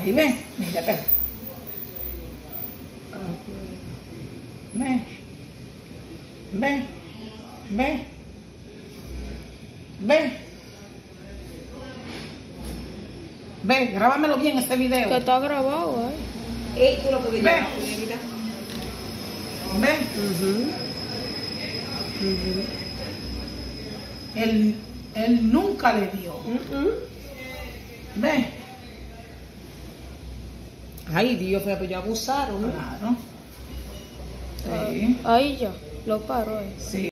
Ahí ven, mira, espera. Ven. Ven. Ven. Ven. Ven, grábamelo bien este video. Que está grabado, Tú lo puedes Ven. llevar. Ven. Él nunca le dio. Ven. Ay, Dios, pero ya abusaron. Claro. Sí. Ahí ya, lo paro. Sí.